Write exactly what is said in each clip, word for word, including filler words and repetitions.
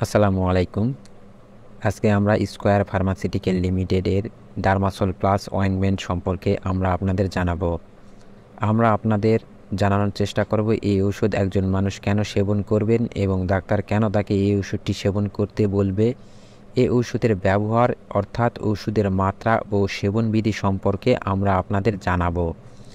আসসালামু আলাইকুম। আজকে আমরা স্কয়ার ফার্মাসিউটিক্যাল লিমিটেডের ডার্মাসল প্লাস অয়েন্টমেন্ট সম্পর্কে আমরা আপনাদের জানাবো। আমরা আপনাদের জানানোর চেষ্টা করব এই ওষুধ একজন মানুষ কেন সেবন করবেন এবং ডাক্তার কেন তাকে এই ওষুধটি সেবন করতে বলবে। এই ওষুধের ব্যবহার অর্থাৎ ওষুধের মাত্রা ও সেবনবিধি সম্পর্কে আমরা আপনাদের জানাবো।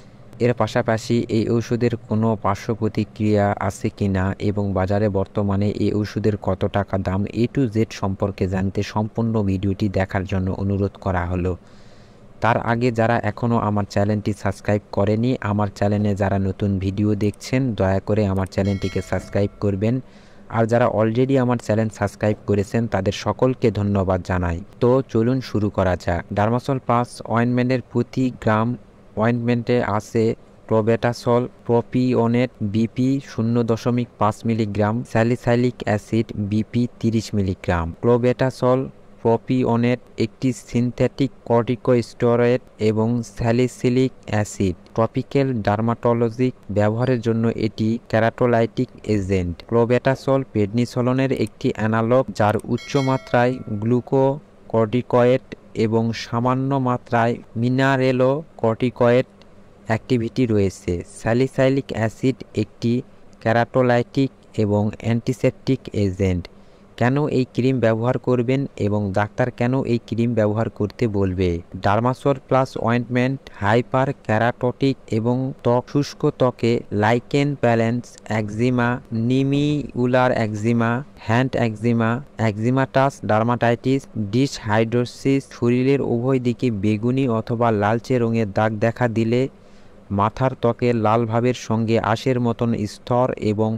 এর পাশাপাশি এই ওষুধের কোনো পার্শ্ব প্রতিক্রিয়া আছে কিনা এবং বাজারে বর্তমানে এই ওষুধের কত টাকা দাম এ টু জেড সম্পর্কে জানতে সম্পূর্ণ ভিডিওটি দেখার জন্য অনুরোধ করা হলো। তার আগে যারা এখনও আমার চ্যানেলটি সাবস্ক্রাইব করেনি, আমার চ্যানেলে যারা নতুন ভিডিও দেখছেন দয়া করে আমার চ্যানেলটিকে সাবস্ক্রাইব করবেন। আর যারা অলরেডি আমার চ্যানেল সাবস্ক্রাইব করেছেন তাদের সকলকে ধন্যবাদ জানাই। তো চলুন শুরু করা যাক। ডার্মাসল প্লাস অয়েন্টমেন্টের প্রতি গ্রাম অয়েন্টমেন্টে আছে ক্লোবেটাসল, প্রপিওনেট বিপি শূন্য দশমিক পাঁচ মিলিগ্রাম, স্যালিসাইলিক অ্যাসিড বিপি তিরিশ মিলিগ্রাম। ক্লোবেটাসল প্রপিওনেট একটি সিনথেটিক কর্টিকোস্টেরয়েড এবং স্যালিসিলিক অ্যাসিড। টপিক্যাল ডার্মাটোলজিক ব্যবহারের জন্য এটি কেরাটোলাইটিক এজেন্ট। ক্লোবেটাসল প্রেডনিসোলনের একটি অ্যানালগ যার উচ্চ মাত্রায় গ্লুকোকর্টিকয়েড এবং সামান্য মাত্রায় মিনারেলো কর্টিকয়েড অ্যাক্টিভিটি রয়েছে। স্যালিসাইলিক অ্যাসিড একটি কেরাটোলাইটিক এবং অ্যান্টিসেপটিক এজেন্ট। কেন এই ক্রিম ব্যবহার করবেন এবং ডাক্তার কেন এই ক্রিম ব্যবহার করতে বলবে? Dermasol plus ointment hyperkeratotic এবং ত্বক শুষ্ক ত্বকে lichen planus, eczema, nummular eczema, hand eczema, eczematous dermatitis, dyshidrosis, শরীরের উভয় দিকে বেগুনি অথবা লালচে রঙের দাগ দেখা দিলে, মাথার ত্বকে লাল ভাবের সঙ্গে আঁশের মতন স্তর এবং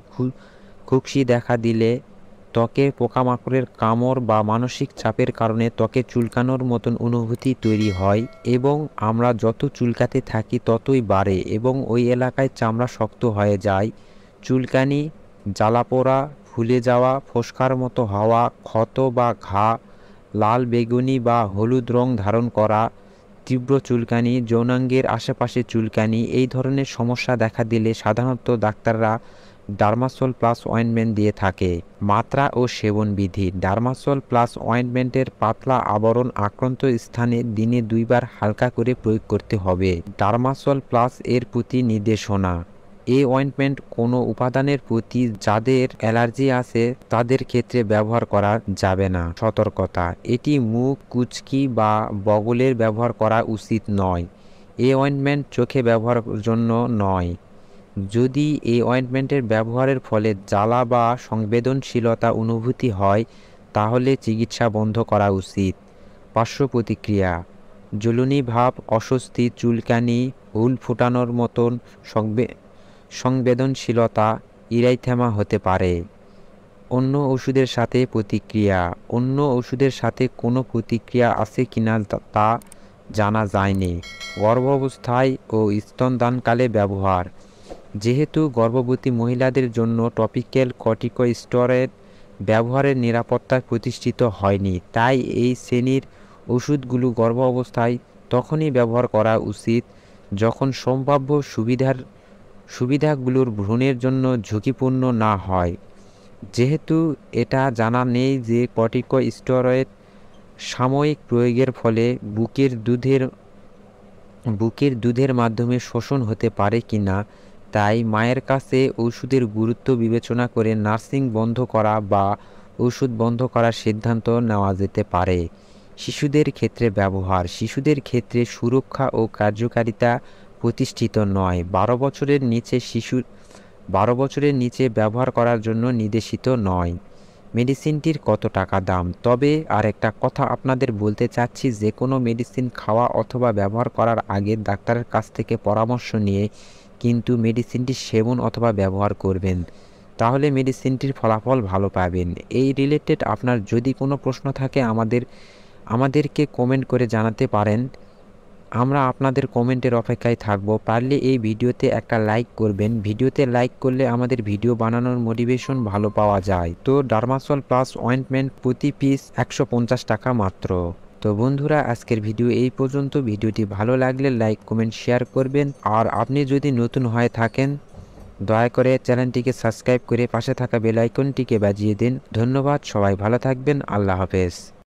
খুকশি দেখা দিলে, ত্বকে পোকামাকড়ের কামড় বা মানসিক চাপের কারণে ত্বকে চুলকানোর মতন অনুভূতি তৈরি হয় এবং আমরা যত চুলকাতে থাকি ততই বাড়ে এবং ওই এলাকায় চামড়া শক্ত হয়ে যায়। চুলকানি, জ্বালাপোড়া, ফুলে যাওয়া, ফোসকার মতো হওয়া, ক্ষত বা ঘা, লাল বেগুনি বা হলুদ রং ধারণ করা, তীব্র চুলকানি, যৌনাঙ্গের আশেপাশে চুলকানি এই ধরনের সমস্যা দেখা দিলে সাধারণত ডাক্তাররা ডার্মাসল প্লাস অয়েন্টমেন্ট দিয়ে থাকে। মাত্রা ও সেবনবিধি। ডার্মাসল প্লাস অয়েন্টমেন্টের পাতলা আবরণ আক্রান্ত স্থানে দিনে দুইবার হালকা করে প্রয়োগ করতে হবে। ডার্মাসল প্লাস এর প্রতি নির্দেশনা। এই অয়েন্টমেন্ট কোনো উপাদানের প্রতি যাদের অ্যালার্জি আছে তাদের ক্ষেত্রে ব্যবহার করা যাবে না। সতর্কতা: এটি মুখ, কুচকি বা বগলের ব্যবহার করা উচিত নয়। এই অয়েন্টমেন্ট চোখে ব্যবহারের জন্য নয়। যদি এই অয়েন্টমেন্টের ব্যবহারের ফলে জ্বালা বা সংবেদনশীলতা অনুভূতি হয় তাহলে চিকিৎসা বন্ধ করা উচিত। পার্শ্ব প্রতিক্রিয়া: জ্বলুনি ভাব, অস্বস্তি, চুলকানি, হুল ফোটানোর মতন সংবেদনশীলতা, ইরাইথেমা হতে পারে। অন্য ওষুধের সাথে প্রতিক্রিয়া: অন্য ওষুধের সাথে কোনো প্রতিক্রিয়া আছে কিনা তা জানা যায়নি। গর্ভাবস্থায় ও স্তনদানকালে ব্যবহার: যেহেতু গর্ভবতী মহিলাদের জন্য টপিক্যাল কর্টিকোস্টেরয়েড ব্যবহারের নিরাপত্তা প্রতিষ্ঠিত হয়নি, তাই এই শ্রেণীর ওষুধগুলো গর্ভ অবস্থায় তখনই ব্যবহার করা উচিত যখন সম্ভাব্য সুবিধার সুবিধাগুলোর ভ্রূণের জন্য ঝুঁকিপূর্ণ না হয়। যেহেতু এটা জানা নেই যে কর্টিকোস্টেরয়েড সাময়িক প্রয়োগের ফলে বুকের দুধের বুকের দুধের মাধ্যমে শোষণ হতে পারে কিনা, তাই মায়ের কাছে ওষুধের গুরুত্ব বিবেচনা করে নার্সিং বন্ধ করা বা ওষুধ বন্ধ করার সিদ্ধান্ত নেওয়া যেতে পারে। শিশুদের ক্ষেত্রে ব্যবহার: শিশুদের ক্ষেত্রে সুরক্ষা ও কার্যকারিতা প্রতিষ্ঠিত নয়। বারো বছরের নিচে শিশু বারো বছরের নিচে ব্যবহার করার জন্য নির্দেশিত নয়। মেডিসিনটির কত টাকা দাম? তবে আর একটা কথা আপনাদের বলতে চাচ্ছি, যে কোনো মেডিসিন খাওয়া অথবা ব্যবহার করার আগে ডাক্তারের কাছ থেকে পরামর্শ নিয়ে কিন্তু মেডিসিনটি সেবন অথবা ব্যবহার করবেন, তাহলে মেডিসিনটির ফলাফল ভালো পাবেন। এই রিলেটেড আপনার যদি কোনো প্রশ্ন থাকে আমাদের আমাদেরকে কমেন্ট করে জানাতে পারেন। আমরা আপনাদের কমেন্টের অপেক্ষায় থাকব। পারলে এই ভিডিওতে একটা লাইক করবেন। ভিডিওতে লাইক করলে আমাদের ভিডিও বানানোর মোটিভেশন ভালো পাওয়া যায়। তো ডার্মাসল প্লাস অয়েন্টমেন্ট প্রতি পিস একশো পঞ্চাশ টাকা মাত্র। তো বন্ধুরা, আজকের ভিডিও এই পর্যন্ত। ভিডিওটি ভালো লাগলে লাইক, কমেন্ট, শেয়ার করবেন। আর আপনি যদি নতুন হয়ে থাকেন দয়া করে চ্যানেলটিকে সাবস্ক্রাইব করে পাশে থাকা বেল আইকনটিকে বাজিয়ে দিন। ধন্যবাদ, সবাই ভালো থাকবেন। আল্লাহ হাফেজ।